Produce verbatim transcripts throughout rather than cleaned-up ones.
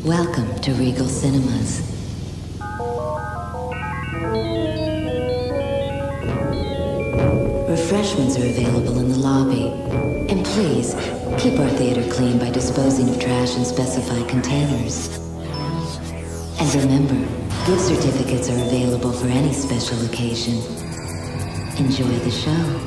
Welcome to Regal Cinemas. Refreshments are available in the lobby. And please, keep our theater clean by disposing of trash in specified containers. And remember, gift certificates are available for any special occasion. Enjoy the show.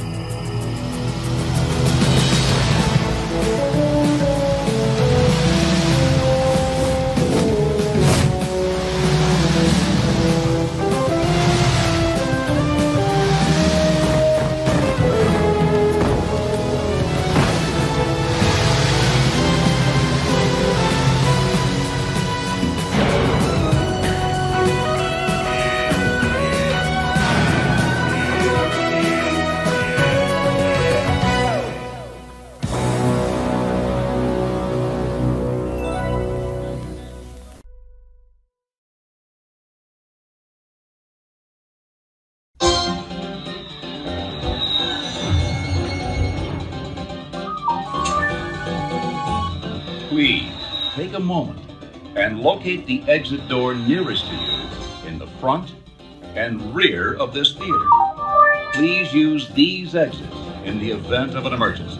Please take a moment and locate the exit door nearest to you in the front and rear of this theater. Please use these exits in the event of an emergency.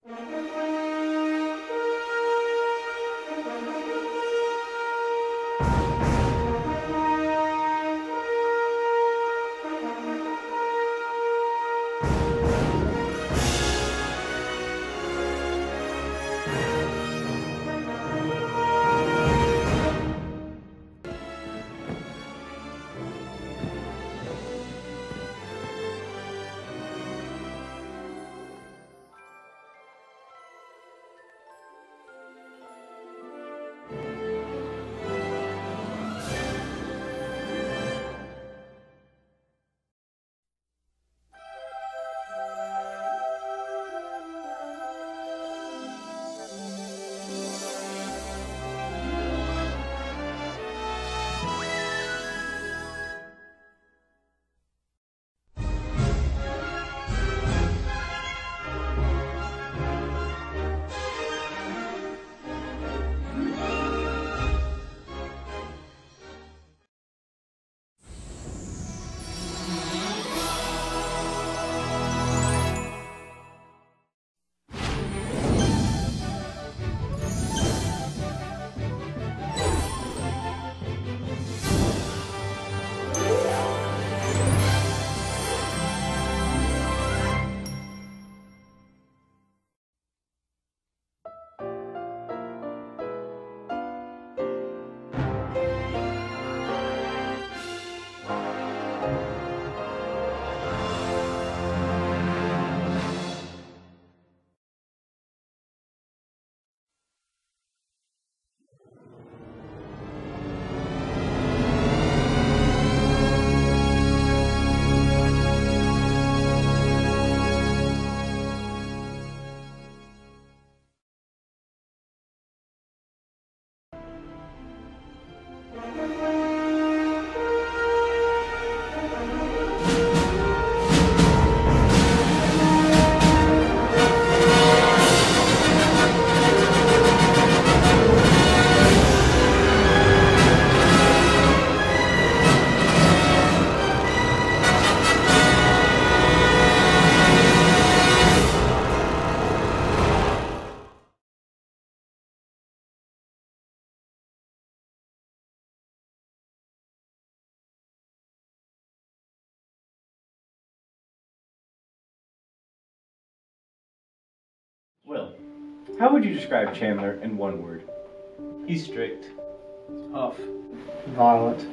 Will, how would you describe Chandler in one word? He's strict. Tough. Violent.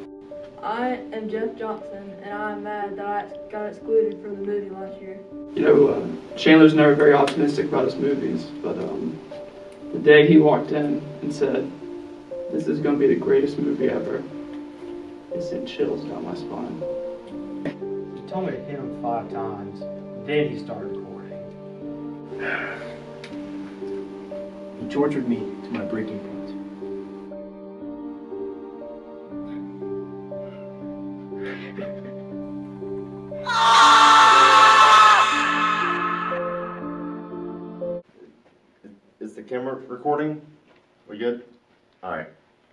I am Jeff Johnson, and I am mad that I got excluded from the movie last year. You know, uh, Chandler's never very optimistic about his movies, but um, the day he walked in and said, "This is going to be the greatest movie ever," it sent chills down my spine. He told me to hit him five times, then he started recording. He tortured me to my breaking point. Is the camera recording? We good? Alright.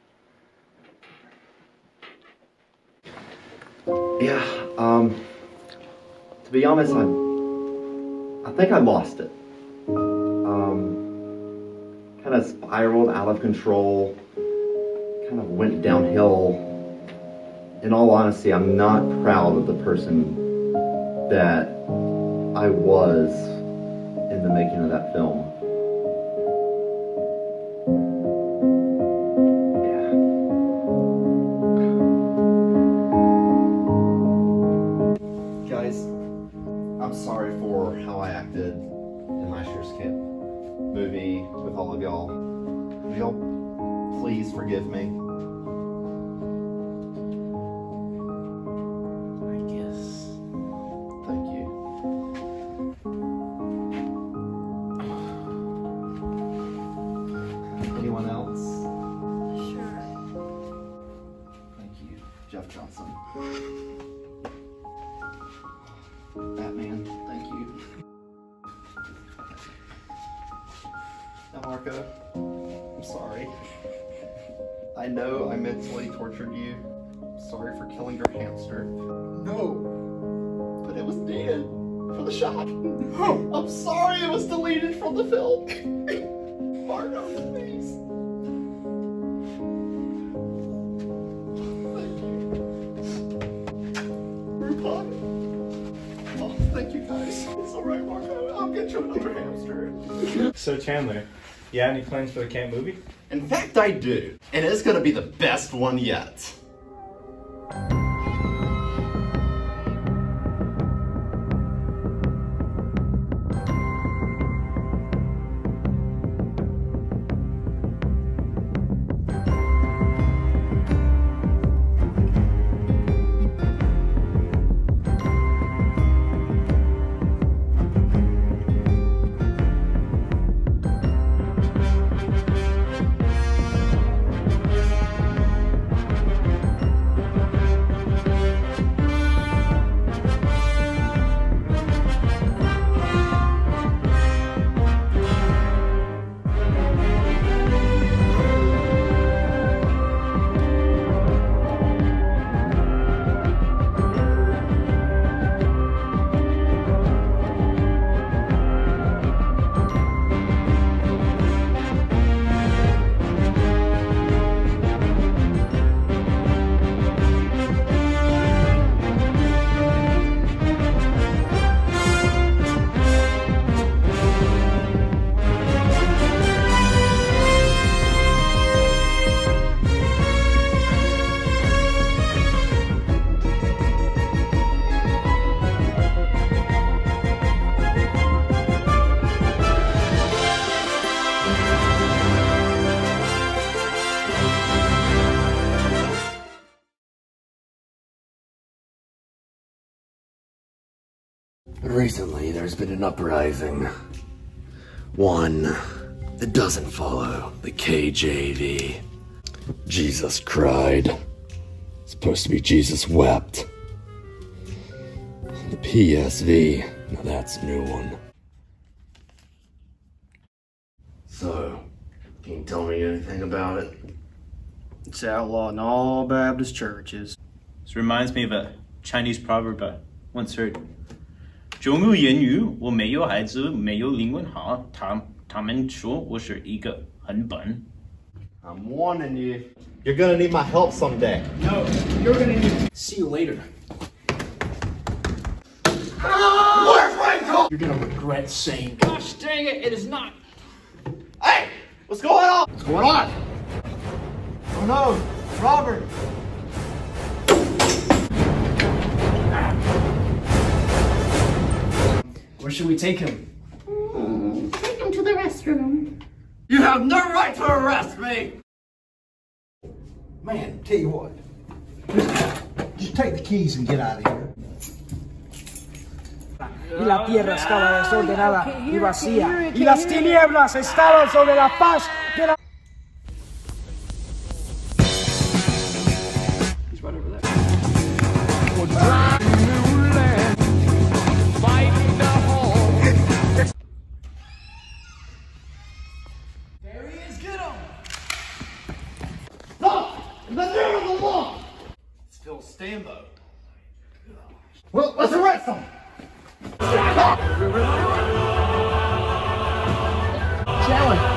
Yeah, um, to be honest, I, I think I lost it. Um, kind of spiraled out of control, kind of went downhill. In all honesty, I'm not proud of the person that I was in the making of that film. I'm sorry for how I acted in last year's camp movie with all of y'all. Will y'all please forgive me? I guess. Thank you. Anyone else? Sure. Thank you, Jeff Johnson. Batman, thank you. Now, Marco, I'm sorry. I know I mentally tortured you. I'm sorry for killing your hamster. No! But it was dead. for the shot. I'm sorry it was deleted from the film. Marco, please. Thank you. Groupon. Oh, thank you guys. It's alright, Marco. I'll get you another hamster. So Chandler, you have any plans for the camp movie? In fact, I do. And it's gonna be the best one yet. Recently, there's been an uprising. One that doesn't follow the K J V. Jesus cried. Supposed to be Jesus wept. The P S V. Now that's a new one. So, can you tell me anything about it? It's outlawed in all Baptist churches. This reminds me of a Chinese proverb I once heard. 总有言语我没有孩子没有灵魂好他他们说我是一个很笨 I'm warning you. You're gonna need my help someday. No, you're gonna need. See you later. Where's Rachel? You're gonna regret saying. Gosh dang it, it is not. Hey! What's going on? What's going on? Oh no! Robert! Where should we take him? Mm, take him to the restroom. You have no right to arrest me! Man, tell you what. Just, just take the keys and get out of here. Y la tierra estaba desordenada y vacía, y las tinieblas estaban sobre la faz de la... He's right over there. There he is, get him! Stop! In the name of the law! It's Phil Stambo. Well, let's arrest him! Challenge.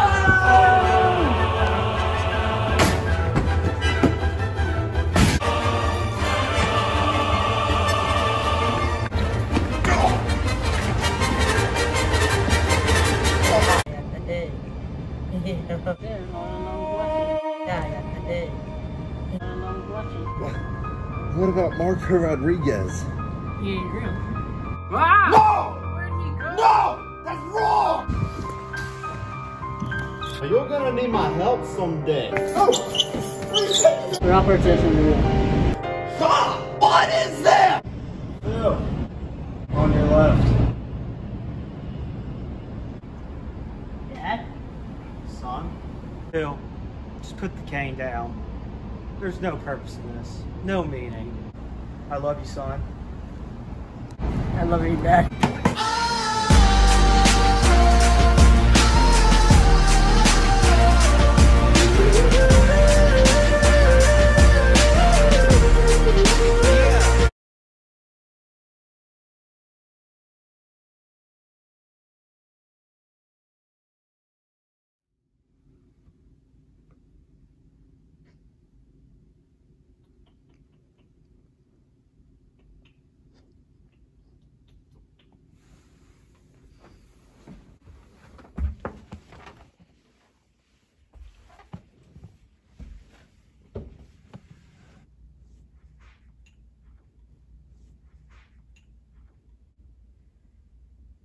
What about Marco Rodriguez? He ain't real. No! No! That's wrong! You're gonna need my help someday. Oh! Robert isn't real. Stop! What is that? Phil, on your left. Dad? Son? Phil, just put the cane down. There's no purpose in this. No meaning. I love you, son. I love you, Dad.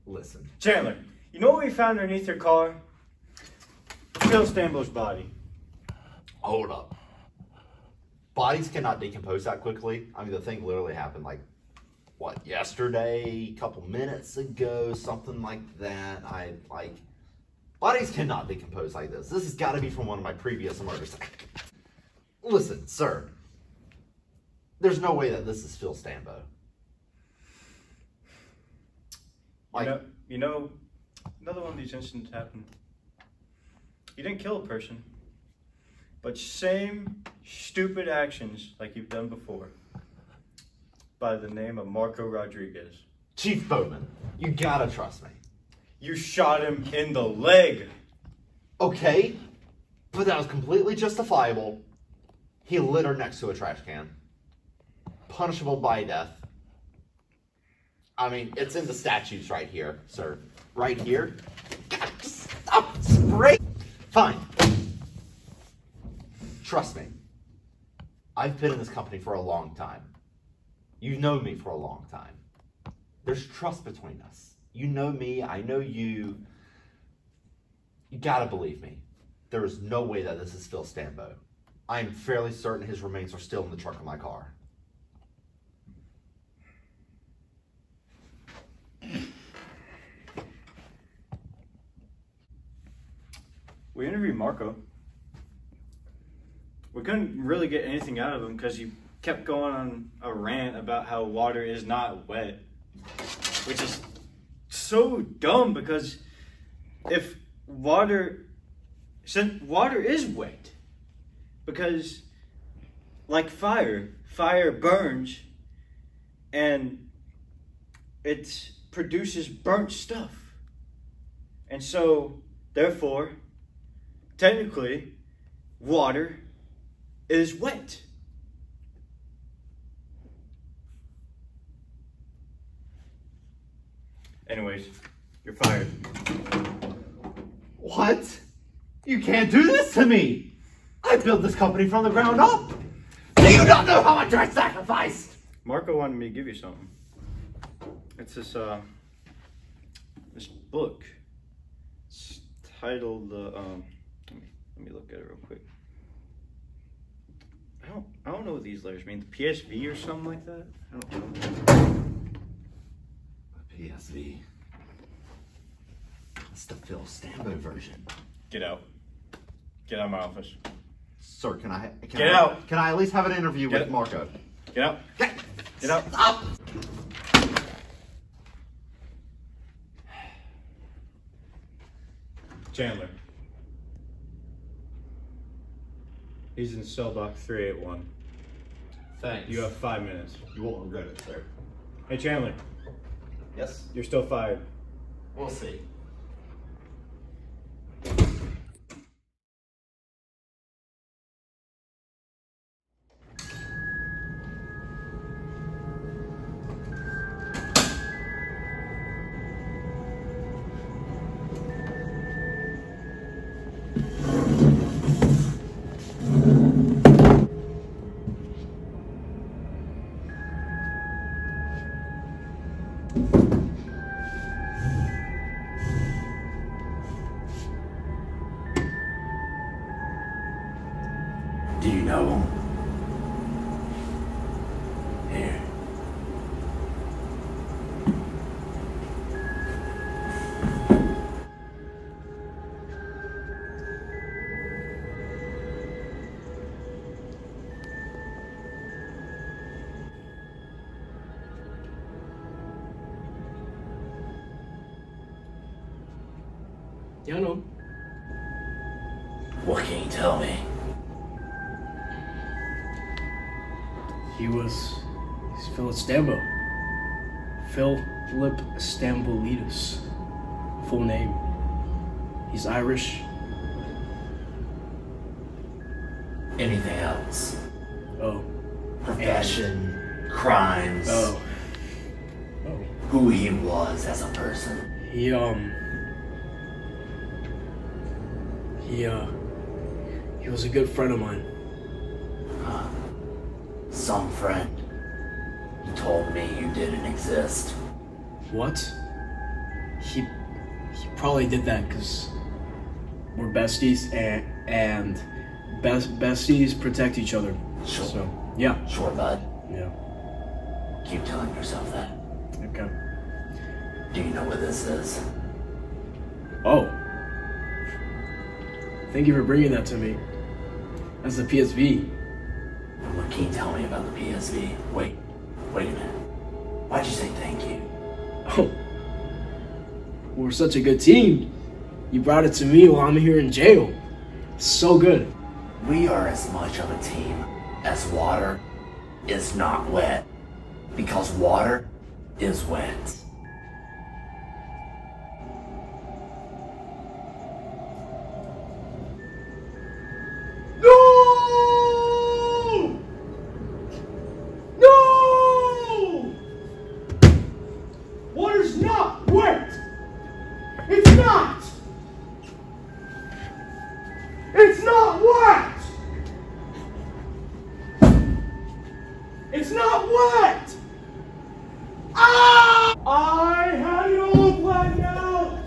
Listen. Chandler, you know what we found underneath your car? Phil Stambo's body. Hold up. Bodies cannot decompose that quickly. I mean, the thing literally happened like, what, yesterday, a couple minutes ago, something like that. I, like, bodies cannot decompose like this. This has got to be from one of my previous murders. Listen, sir. There's no way that this is Phil Stambo. Like, you know, you know, another one of these incidents happened. You didn't kill a person, but same stupid actions like you've done before by the name of Marco Rodriguez. Chief Bowman, you gotta trust me. You shot him in the leg. Okay, but that was completely justifiable. He littered next to a trash can. Punishable by death. I mean, it's in the statutes right here, sir. Right here. God, just stop spray. Fine. Trust me. I've been in this company for a long time. You've known me for a long time. There's trust between us. You know me, I know you. You gotta believe me. There is no way that this is Phil Stambo. I am fairly certain his remains are still in the trunk of my car. We interviewed Marco. We couldn't really get anything out of him because he kept going on a rant about how water is not wet, which is so dumb because if water, since water is wet, because like fire, fire burns and it produces burnt stuff. And so, therefore, technically, water is wet. Anyways, you're fired. What? You can't do this to me! I built this company from the ground up! Do you not know how much I sacrificed? Marco wanted me to give you something. It's this, uh, this book. It's titled, uh, um, let me, let me look at it real quick. I don't, I don't know what these letters mean. The P S V or something like that? I don't know. P S V. That's the Phil Stambo version. Get out. Get out of my office. Sir, can I... Can Get I, out! Can I at least have an interview Get with it. Marco? Get out. Get, Get out. Stop! Chandler. He's in cell block three eight one. Thanks. You have five minutes. You won't regret it, sir. Hey, Chandler. Yes? You're still fired. We'll see. Do you know him? Here. Yeah, I know. What can you tell me? He was, he's Philip Stambo. Philip Stambolidis. Full name. He's Irish. Anything else? Oh. Profession, crimes. Oh. Oh. Who he was as a person. He, um... He, uh... He was a good friend of mine. Huh. Some friend. You told me you didn't exist. What? he he probably did that because we're besties and and best besties protect each other. Sure. So yeah. Sure, bud. Yeah. Keep telling yourself that. Okay. Do you know what this is? Oh. Thank you for bringing that to me. That's the P S V. What can you tell me about the P S V? Wait, wait a minute. Why'd you say thank you? Oh. We're such a good team. You brought it to me while I'm here in jail. So good. We are as much of a team as water is not wet. Because water is wet. No! No! Water's not wet! It's not! It's not wet! It's not wet! Ah! I had it all planned out!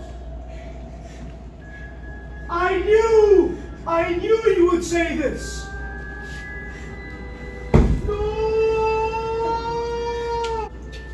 I knew! I knew you would say this! No!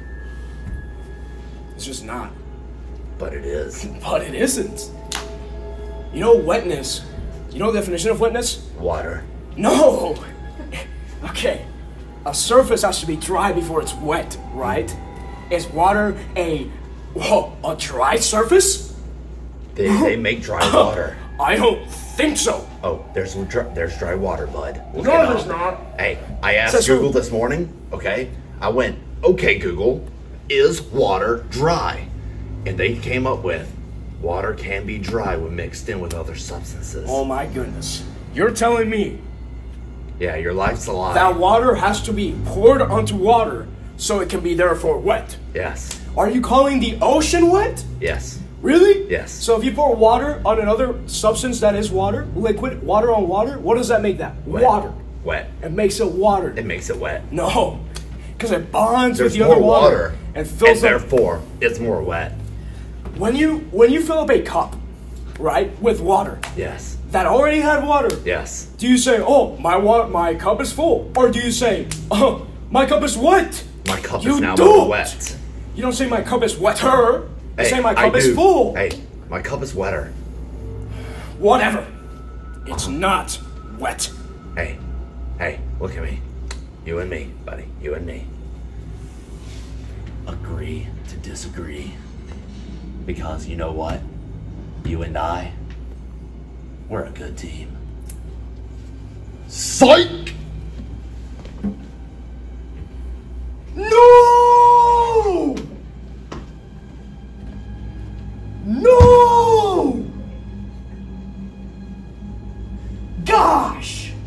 It's just not. But it is. But it isn't. You know wetness. You know the definition of wetness? Water. No! Okay. A surface has to be dry before it's wet, right? Is water a whoa, a dry surface? They, they make dry water. I don't think so. Oh, there's some dry, there's dry water, bud. Look No, it there's up. not. Hey, I asked Says who? Google this morning, okay? I went, okay, Google, is water dry? And they came up with, water can be dry when mixed in with other substances. Oh my goodness. You're telling me Yeah, your life's a lie. that water has to be poured onto water so it can be therefore wet. Yes. Are you calling the ocean wet? Yes. Really? Yes. So if you pour water on another substance that is water, liquid, water on water, what does that make that? Wet. Water. Wet. It makes it water. It makes it wet. No. Because it bonds There's with the more other water, water, and fills and up. therefore it's more wet. When you when you fill up a cup, right, with water, Yes. that already had water, Yes. do you say, "Oh, my water, my cup is full," or do you say, "Oh, my cup is wet"? My cup You is now don't. more wet. You don't say my cup is wetter. You Hey, say my I cup is do. full. Hey, my cup is wetter. Whatever. It's not wet. Hey, hey, look at me. You and me, buddy. You and me. Agree to disagree. Because you know what? You and I, we're a good team. Psych! No! No! Gosh!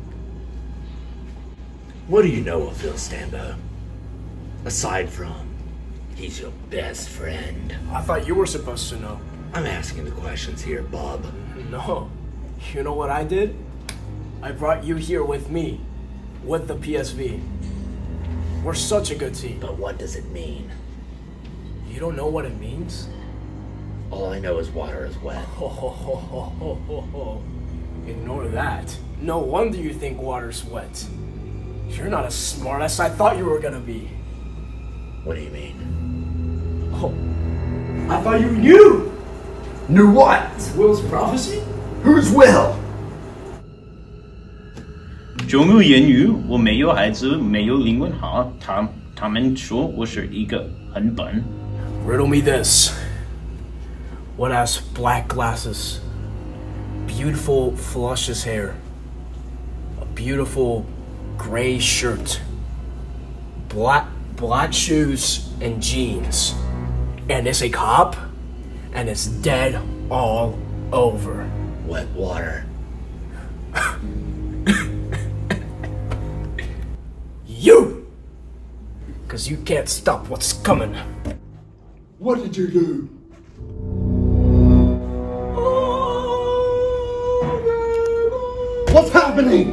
What do you know of Phil Stambo? Aside from, he's your best friend. I thought you were supposed to know. I'm asking the questions here, bub. No. You know what I did? I brought you here with me, with the P S V. We're such a good team. But what does it mean? You don't know what it means? All I know is water is wet. Ho, ho, ho, ho, ho, ho, ho. Ignore that. No wonder you think water's wet. You're not as smart as I thought you were gonna be. What do you mean? Oh, I thought you knew! Knew what? Will's prophecy? Who's Will? 中有言语，我没有孩子，没有灵魂好，他他们说我是一个很笨。 Riddle me this. What has black glasses, beautiful flushes hair, a beautiful gray shirt, black black shoes and jeans, and is a cop, and is dead all over? Wet water. You! Cause you can't stop what's coming. What did you do? What's happening?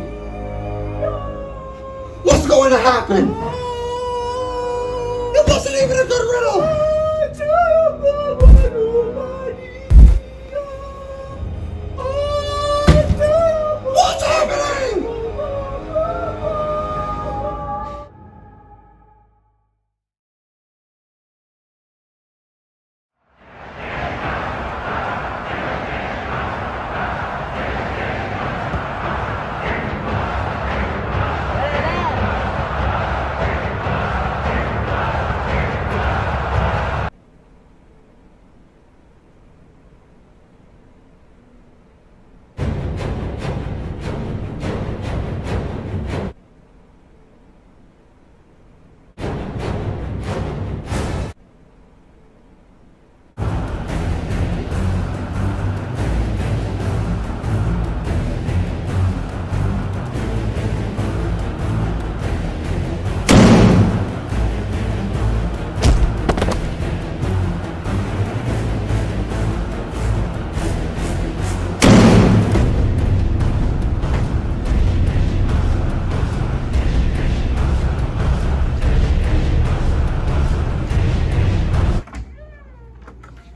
What's going to happen? It wasn't even a good riddle!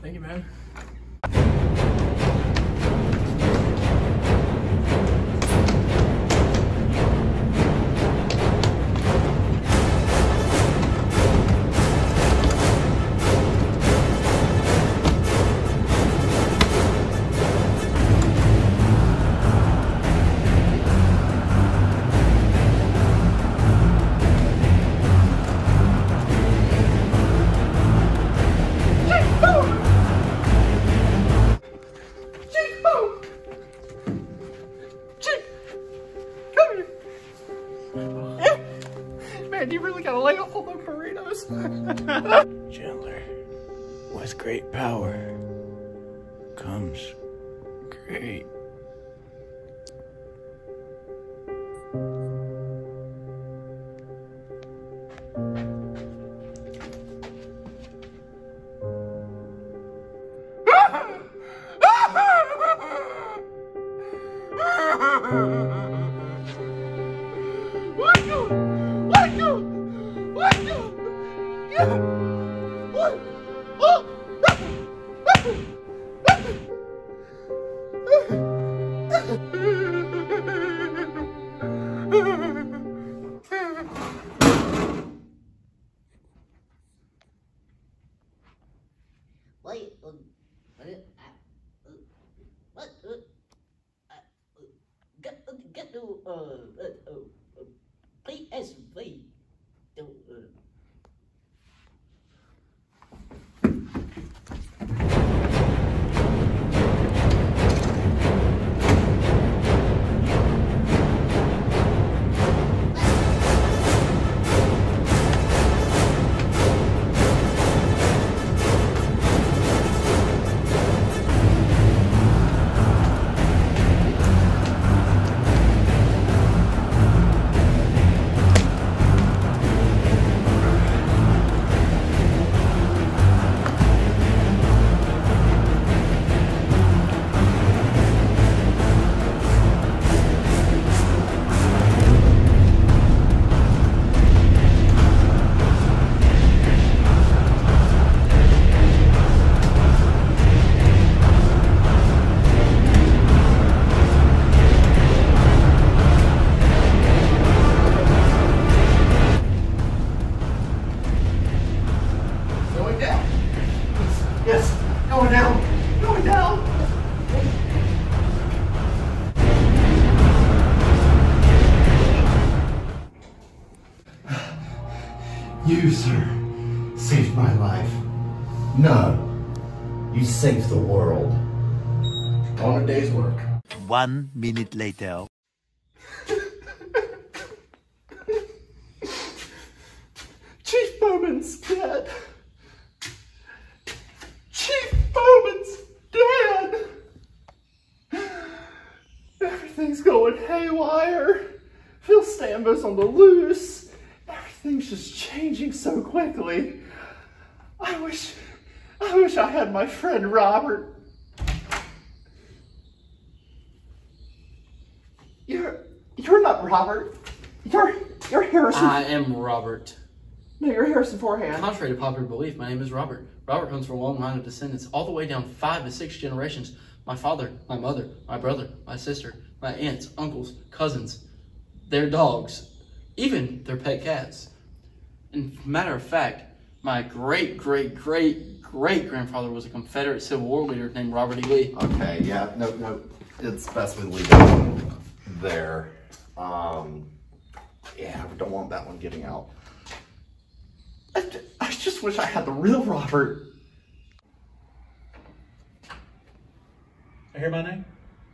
Thank you, man. Man, you really gotta lay off all those burritos. Chandler, with great power comes great. Wait, uh, what? Is, uh, uh, what? Uh, uh, get, uh, get to uh, uh, uh, P S V. To, uh, Yes, going down, going down. You, sir, saved my life. No, you saved the world. On a day's work. One minute later. Chief Bowman's dead. Chief Bowman's dead. Everything's going haywire. Phil Stambo's on the loose. Everything's just changing so quickly. I wish, I wish I had my friend Robert. You're, you're not Robert. You're, you're Harrison. I am Robert. No, you're Harrison Forehand. Contrary to popular belief, my name is Robert. Robert comes from a long line of descendants, all the way down five to six generations. My father, my mother, my brother, my sister, my aunts, uncles, cousins, their dogs, even their pet cats. And matter of fact, my great, great, great, great grandfather was a Confederate Civil War leader named Robert E. Lee. Okay, yeah, no, no, it's best we leave it there. Um, yeah, we don't want that one getting out. I, I just wish I had the real Robert. I hear my name?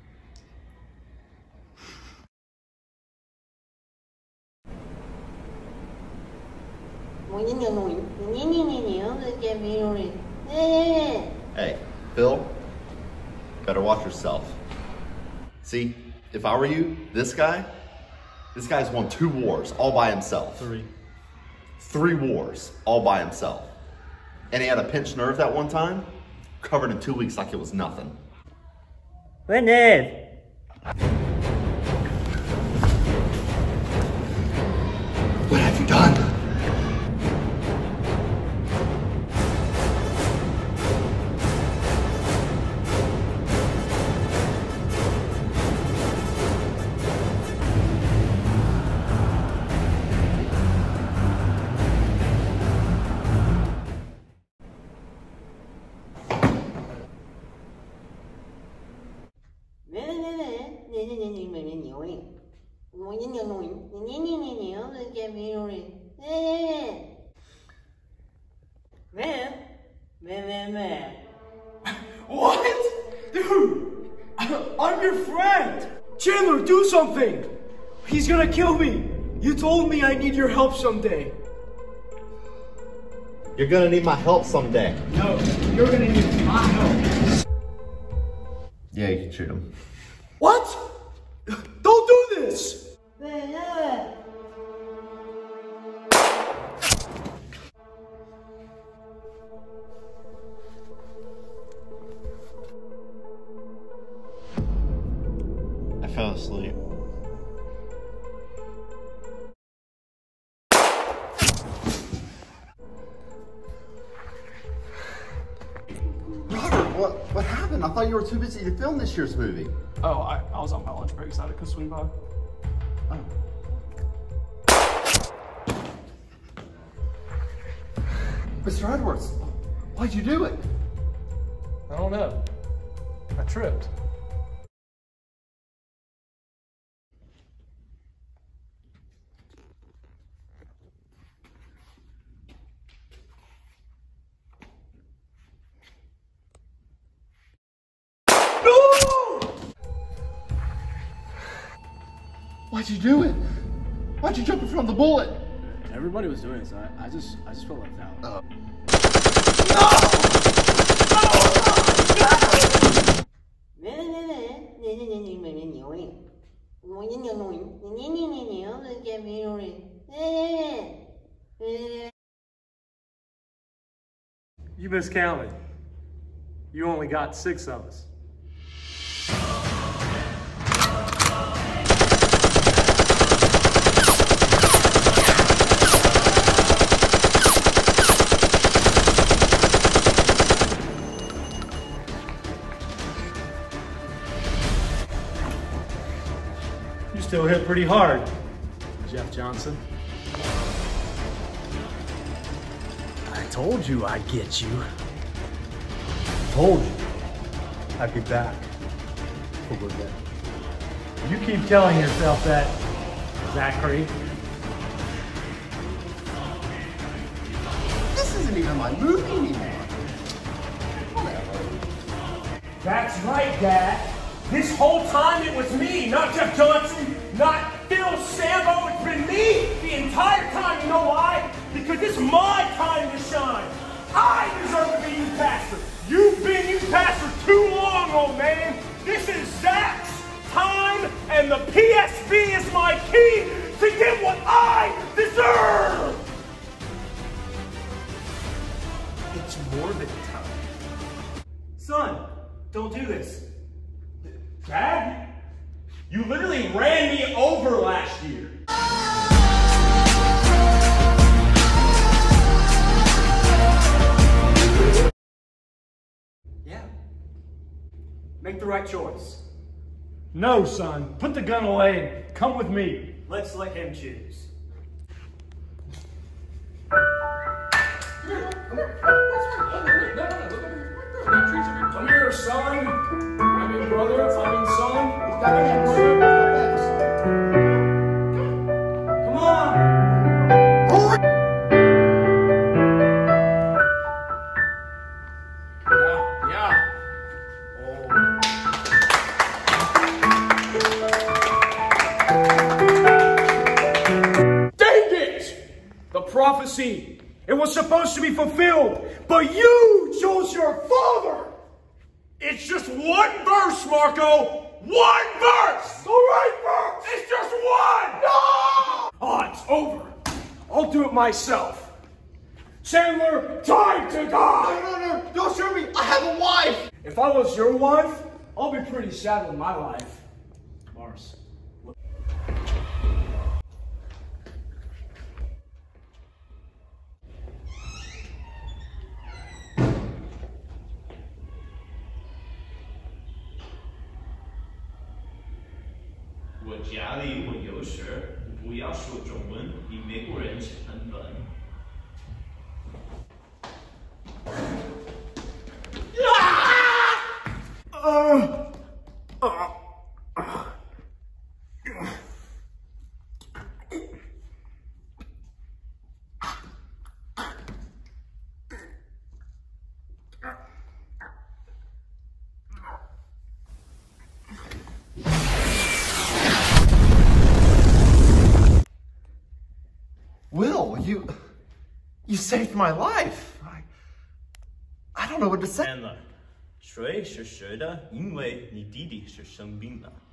Hey, Phil, better watch yourself. See, if I were you, this guy, this guy's won two wars all by himself. Three. Three wars all by himself. And he had a pinched nerve that one time, covered in two weeks like it was nothing. Witness! What have you done? Man, man, man, man. What? Dude, I'm your friend. Chandler, do something. He's gonna kill me. You told me I need your help someday. You're gonna need my help someday. No, you're gonna need my help. Yeah, you can shoot him. What? Don't do this. I fell asleep. Robert, what, what happened? I thought you were too busy to film this year's movie. Oh, I, I was on my lunch break, so I could swing by. Oh. Mister Edwards, why'd you do it? I don't know. I tripped. Why'd you do it? Why'd you jump in front of the bullet? Everybody was doing it, so I, I just I just felt left out. Oh. You miscounted. You only got six of us. You still hit pretty hard, Jeff Johnson. I told you I'd get you. Told you I'd be back for good day. You keep telling yourself that, Zachary. This isn't even my movie anymore. That's right, Dad. This whole time it was me, not Jeff Johnson, not Phil Sambo. It's been me the entire time. You know why? Because it's my time to shine. I deserve to be youth pastor. You've been youth pastor too long, old man. This is Zach's time, and the P S B is my key to get what I deserve. It's more than time. Son, don't do this. Dad, you literally ran me over last year. Yeah. Make the right choice. No, son. Put the gun away and come with me. Let's let him choose. Come here, son. I mean, brother. I mean, son. Come on. Yeah, yeah. Dang it! The prophecy. It was supposed to be fulfilled, but you chose your father. It's just one verse, Marco. One verse. The right verse. It's just one. No. Oh, it's over. I'll do it myself. Chandler, time to die. No, no, no. Don't shoot me. I have a wife. If I was your wife, I'll be pretty sad with my life. Mars. 我家里我有事，不要说中文，比美国人很笨。 Uh, uh, uh, you, you saved my life. I, I don't know what to say. Chandler, 水是谁的？因为你弟弟是生病了。